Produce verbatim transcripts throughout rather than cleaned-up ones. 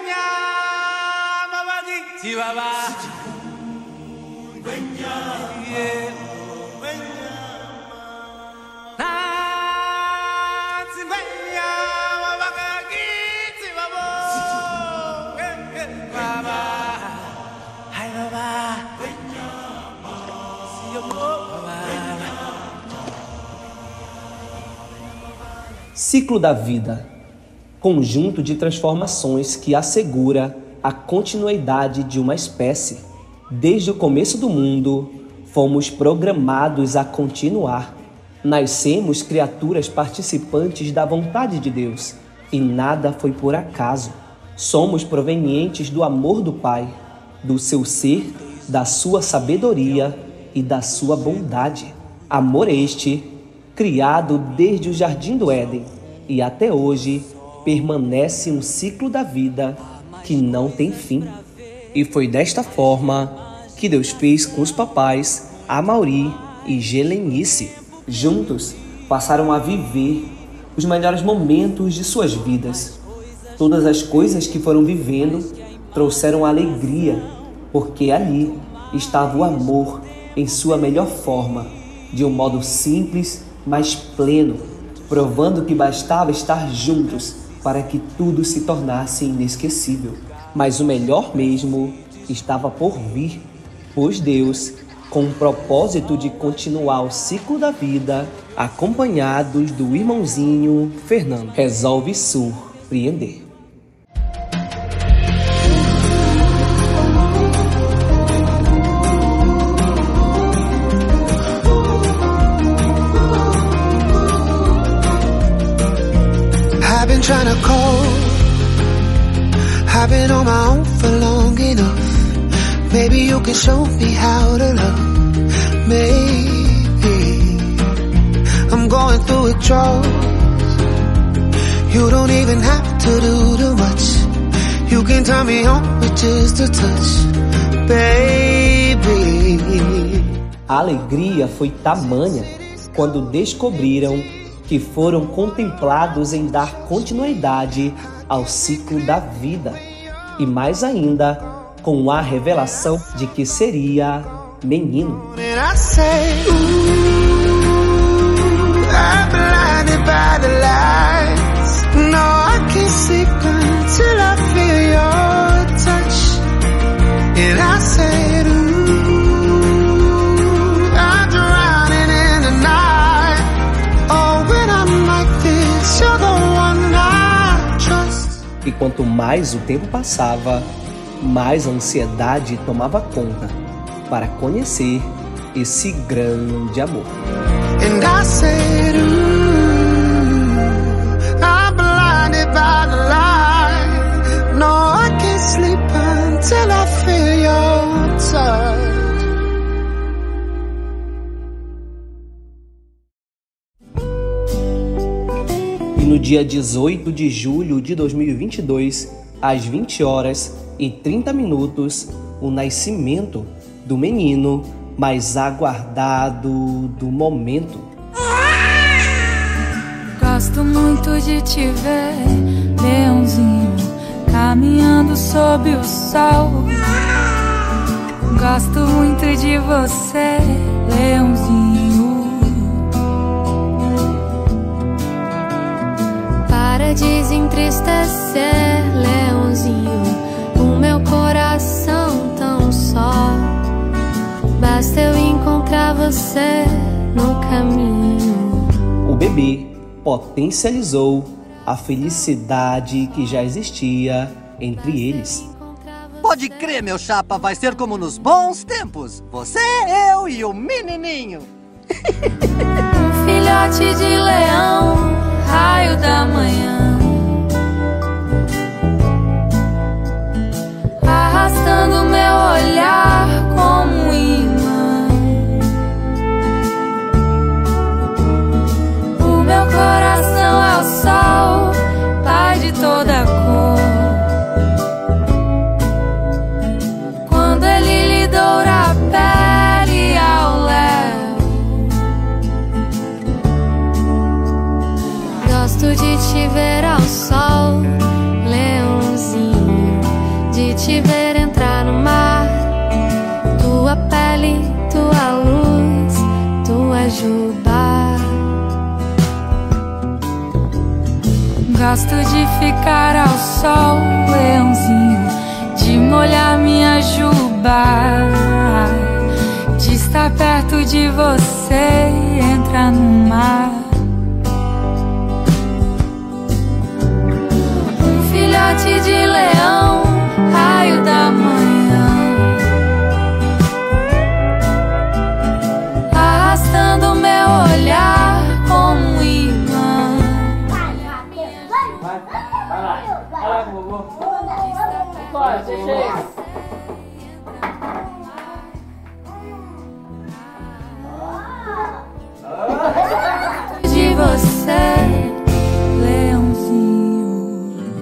Ciclo da vida, conjunto de transformações que assegura a continuidade de uma espécie. Desde o começo do mundo, fomos programados a continuar. Nascemos criaturas participantes da vontade de Deus, e nada foi por acaso. Somos provenientes do amor do Pai, do seu ser, da sua sabedoria e da sua bondade. Amor este, criado desde o Jardim do Éden, e até hoje permanece um ciclo da vida que não tem fim. E foi desta forma que Deus fez com os papais Amaury e Gelenice. Juntos passaram a viver os melhores momentos de suas vidas. Todas as coisas que foram vivendo trouxeram alegria, porque ali estava o amor em sua melhor forma, de um modo simples, mas pleno, provando que bastava estar juntos para que tudo se tornasse inesquecível. Mas o melhor mesmo estava por vir, pois Deus, com o propósito de continuar o ciclo da vida, acompanhados do irmãozinho Fernando, resolve surpreender. I've been trying to call, I've been on my own for long enough. Maybe you can show me how to love. Maybe I'm going through withdrawals. You don't even have to do too much. You can turn me on with just a touch, baby. A alegria foi tamanha quando descobriram que foram contemplados em dar continuidade ao ciclo da vida, e mais ainda com a revelação de que seria menino. E quanto mais o tempo passava, mais a ansiedade tomava conta para conhecer esse grande amor. And I said, ooh, I'm blinded by the light. No, I can't sleep until I feel your touch. E no dia dezoito de julho de dois mil e vinte e dois, às vinte horas e trinta minutos, o nascimento do menino mais aguardado do momento. Gosto muito de te ver, leãozinho, caminhando sob o sol. Gosto muito de você, leãozinho. Para desentristecer, leãozinho, o meu coração tão só. Basta eu encontrar você no caminho. O bebê potencializou a felicidade que já existia entre eles. Pode crer, meu chapa, vai ser como nos bons tempos. Você, eu e o menininho. Um filhote de leão, raio da manhã, arrastando meu olhar como um imã. O meu coração é o sol, pai de toda cor. Quando ele lhe doura a pele ao léu, gosto de te ver ao sol, leãozinho. te ver entrar no mar. Tua pele, tua luz, tua juba. Gosto de ficar ao sol, leãozinho, de molhar minha juba, de estar perto de você e entrar no mar. Um filhote de leão, raio da manhã, arrastando meu olhar como um imã. Vai lá, vai lá com o vovô. Bora, você chega. De você, leãozinho.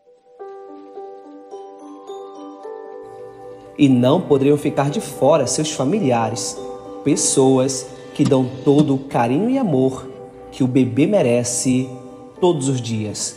E não poderiam ficar de fora seus familiares, pessoas que dão todo o carinho e amor que o bebê merece todos os dias.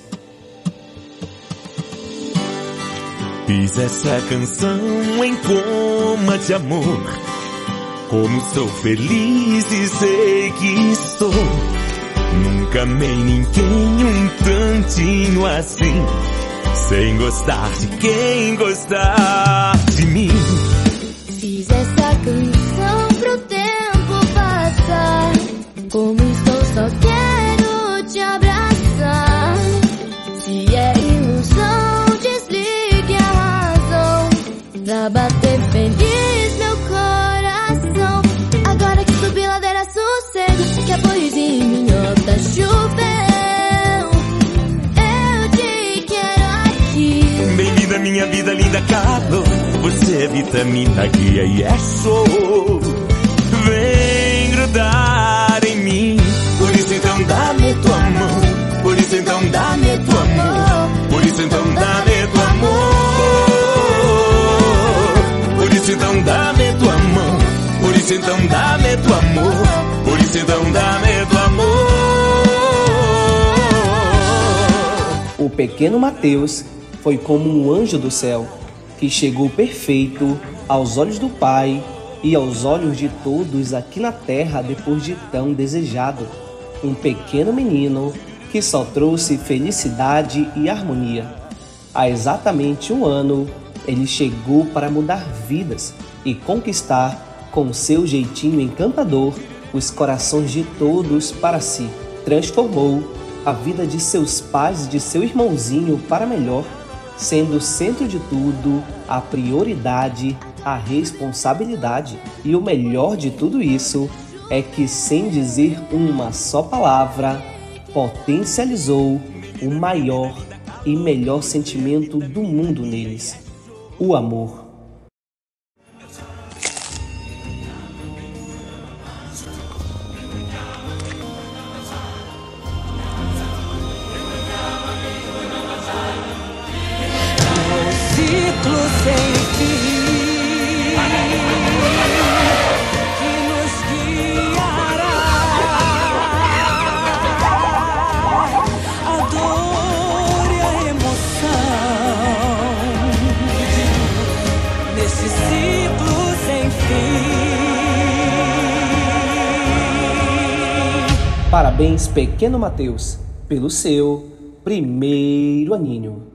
Fiz essa canção em coma de amor. Como sou feliz e sei que estou. Nunca amei ninguém um tantinho assim, sem gostar de quem gostar de mim. Fiz essa canção pro tempo passar. Como estou, só quero te abraçar. Se é ilusão, desligue a razão pra bater feliz meu coração. Agora que subi ladeira, sossego, que apoio de minhota choveu. Eu te quero aqui. Bem-vinda minha vida, linda calor. Você é vitamina, guia e é show. Vem grudar em mim. Por isso então dá-me tua mão. Por isso então dá-me tua amor. Por isso então dá-me tua amor. Por isso então dá-me tua mão. Por isso então dá-me tua amor. Por isso então dá-me tua amor. O pequeno Mateus foi como um anjo do céu, que chegou perfeito aos olhos do Pai e aos olhos de todos aqui na terra depois de tão desejado. Um pequeno menino que só trouxe felicidade e harmonia. Há exatamente um ano, ele chegou para mudar vidas e conquistar, com seu jeitinho encantador, os corações de todos para si. Transformou a vida de seus pais e de seu irmãozinho para melhor, sendo o centro de tudo, a prioridade, a responsabilidade. E o melhor de tudo isso é que, sem dizer uma só palavra, potencializou o maior e melhor sentimento do mundo neles: o amor. Ciclo sem fim que nos guiará. A dor e a emoção nesse ciclo sem fim. Parabéns, pequeno Mateus, pelo seu primeiro aninho.